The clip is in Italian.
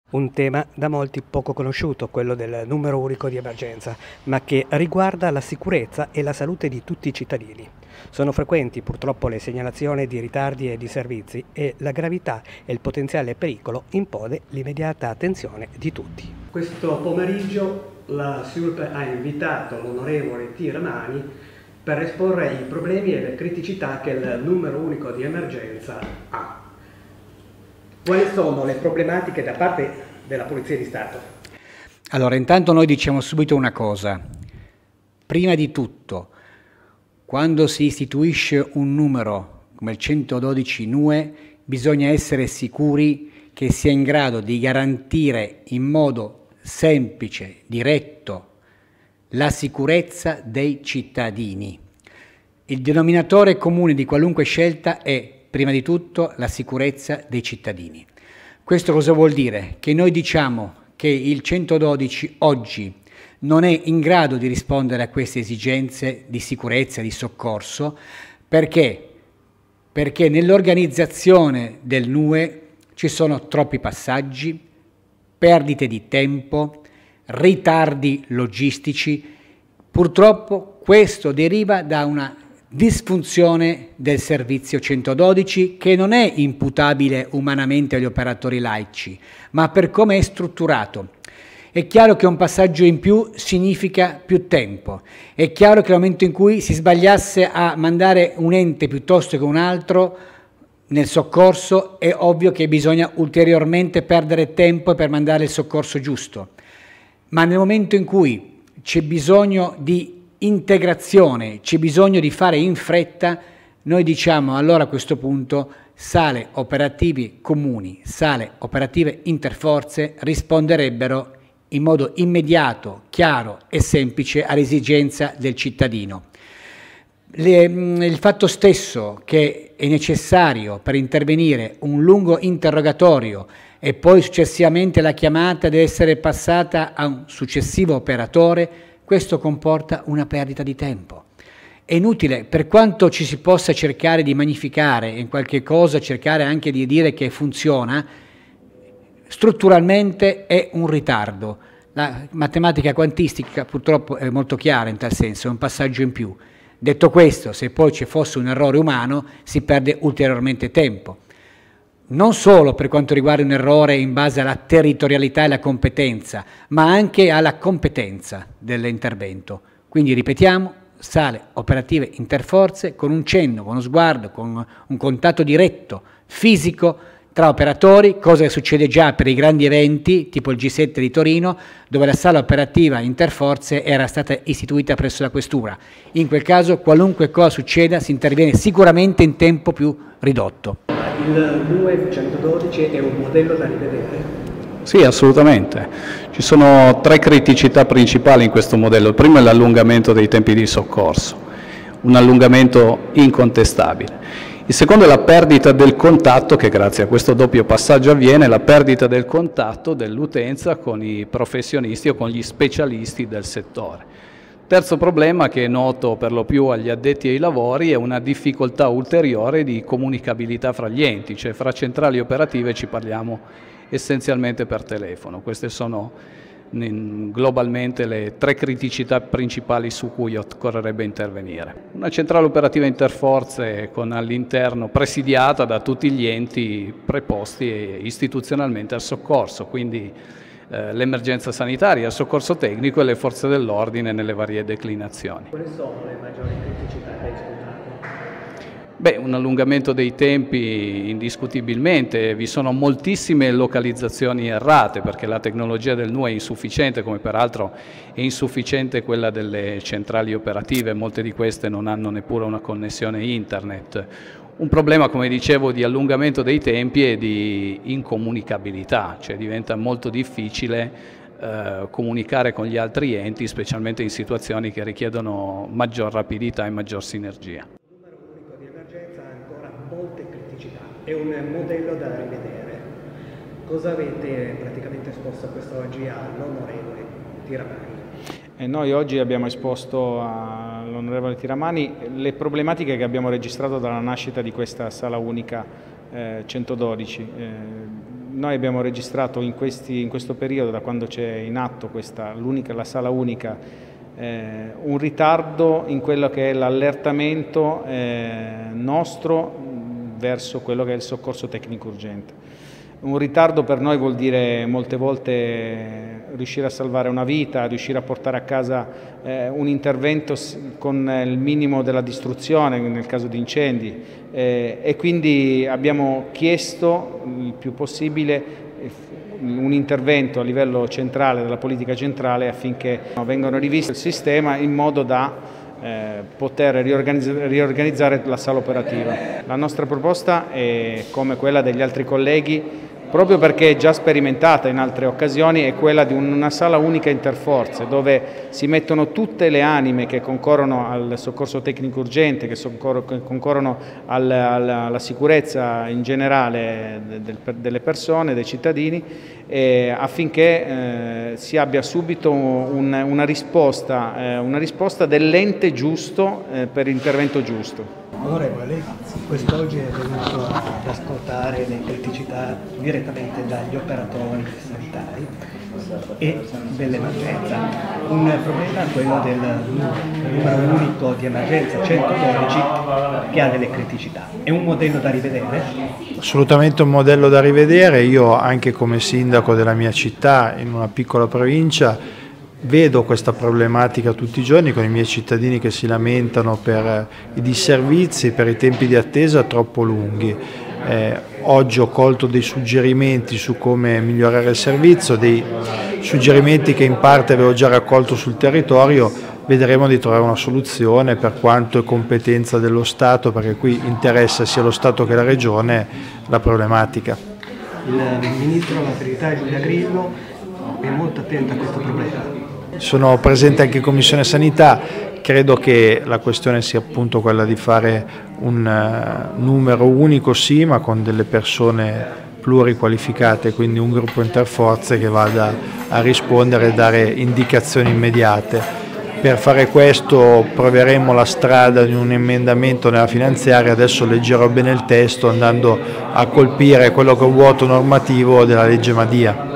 Un tema da molti poco conosciuto, quello del numero unico di emergenza, ma che riguarda la sicurezza e la salute di tutti i cittadini. Sono frequenti purtroppo le segnalazioni di ritardi e di servizi e la gravità e il potenziale pericolo impone l'immediata attenzione di tutti. Questo pomeriggio la SIULP ha invitato l'onorevole Tiramani per esporre i problemi e le criticità che il numero unico di emergenza ha. Quali sono le problematiche da parte della Polizia di Stato? Allora, intanto noi diciamo subito una cosa. Prima di tutto, quando si istituisce un numero come il 112 NUE, bisogna essere sicuri che sia in grado di garantire in modo semplice, diretto, la sicurezza dei cittadini. Il denominatore comune di qualunque scelta è prima di tutto la sicurezza dei cittadini. Questo cosa vuol dire? Che noi diciamo che il 112 oggi non è in grado di rispondere a queste esigenze di sicurezza, di soccorso, perché nell'organizzazione del NUE ci sono troppi passaggi, perdite di tempo, ritardi logistici. Purtroppo questo deriva da una disfunzione del servizio 112 che non è imputabile umanamente agli operatori laici, ma per come è strutturato. È chiaro che un passaggio in più significa più tempo, è chiaro che nel momento in cui si sbagliasse a mandare un ente piuttosto che un altro nel soccorso è ovvio che bisogna ulteriormente perdere tempo per mandare il soccorso giusto, ma nel momento in cui c'è bisogno di integrazione, c'è bisogno di fare in fretta, noi diciamo allora a questo punto sale operativi comuni, sale operative interforze risponderebbero in modo immediato, chiaro e semplice all'esigenza del cittadino. Il fatto stesso che è necessario per intervenire un lungo interrogatorio e poi successivamente la chiamata deve essere passata a un successivo operatore, questo comporta una perdita di tempo. È inutile, per quanto ci si possa cercare di magnificare in qualche cosa, cercare anche di dire che funziona, strutturalmente è un ritardo. La matematica quantistica purtroppo è molto chiara in tal senso, è un passaggio in più. Detto questo, se poi ci fosse un errore umano, si perde ulteriormente tempo. Non solo per quanto riguarda un errore in base alla territorialità e alla competenza, ma anche alla competenza dell'intervento. Quindi ripetiamo, sale operative interforze con un cenno, con uno sguardo, con un contatto diretto, fisico, tra operatori, cosa che succede già per i grandi eventi, tipo il G7 di Torino, dove la sala operativa interforze era stata istituita presso la Questura. In quel caso, qualunque cosa succeda, si interviene sicuramente in tempo più ridotto. Il NUE 112 è un modello da rivedere? Sì, assolutamente. Ci sono tre criticità principali in questo modello. Il primo è l'allungamento dei tempi di soccorso, un allungamento incontestabile. Il secondo è la perdita del contatto, che grazie a questo doppio passaggio avviene, la perdita del contatto dell'utenza con i professionisti o con gli specialisti del settore. Terzo problema, che è noto per lo più agli addetti ai lavori, è una difficoltà ulteriore di comunicabilità fra gli enti, cioè fra centrali operative ci parliamo essenzialmente per telefono. Queste sono globalmente le tre criticità principali su cui occorrerebbe intervenire. Una centrale operativa interforze con all'interno presidiata da tutti gli enti preposti istituzionalmente al soccorso, quindi l'emergenza sanitaria, il soccorso tecnico e le forze dell'ordine nelle varie declinazioni. Quali sono le maggiori criticità che hai riscontrato? Beh, un allungamento dei tempi indiscutibilmente, vi sono moltissime localizzazioni errate perché la tecnologia del NUE è insufficiente, come peraltro è insufficiente quella delle centrali operative, molte di queste non hanno neppure una connessione internet. Un problema, come dicevo, di allungamento dei tempi e di incomunicabilità, cioè diventa molto difficile comunicare con gli altri enti, specialmente in situazioni che richiedono maggior rapidità e maggior sinergia. Molte criticità, è un modello da rivedere. Cosa avete praticamente esposto a quest'oggi all'onorevole Tiramani? Noi oggi abbiamo esposto all'onorevole Tiramani le problematiche che abbiamo registrato dalla nascita di questa sala unica 112. noi abbiamo registrato in questo periodo, da quando c'è in atto la sala unica, un ritardo in quello che è l'allertamento nostro verso quello che è il soccorso tecnico urgente. Un ritardo per noi vuol dire molte volte riuscire a salvare una vita, riuscire a portare a casa un intervento con il minimo della distruzione nel caso di incendi, e quindi abbiamo chiesto il più possibile un intervento a livello centrale, della politica centrale, affinché vengano rivisti il sistema in modo da poter riorganizzare la sala operativa. La nostra proposta è come quella degli altri colleghi, proprio perché è già sperimentata in altre occasioni, è quella di una sala unica interforze, dove si mettono tutte le anime che concorrono al soccorso tecnico urgente, che concorrono alla sicurezza in generale delle persone, dei cittadini, affinché si abbia subito una risposta dell'ente giusto per l'intervento giusto. Onorevole, lei quest'oggi è venuto ad ascoltare le criticità direttamente dagli operatori sanitari e dell'emergenza. Un problema è quello del numero unico di emergenza 112 che ha delle criticità. È un modello da rivedere? Assolutamente un modello da rivedere. Io, anche come sindaco della mia città, in una piccola provincia, vedo questa problematica tutti i giorni con i miei cittadini che si lamentano per i disservizi, per i tempi di attesa troppo lunghi. Oggi ho colto dei suggerimenti su come migliorare il servizio, dei suggerimenti che in parte avevo già raccolto sul territorio. Vedremo di trovare una soluzione per quanto è competenza dello Stato, perché qui interessa sia lo Stato che la Regione la problematica. Il Ministro della Sanità Giulia Grillo è molto attento a questo problema. Sono presente anche in Commissione Sanità, credo che la questione sia appunto quella di fare un numero unico sì, ma con delle persone pluriqualificate, quindi un gruppo interforze che vada a rispondere e dare indicazioni immediate. Per fare questo proveremo la strada di un emendamento nella finanziaria, adesso leggerò bene il testo andando a colpire quello che è un vuoto normativo della legge Madia.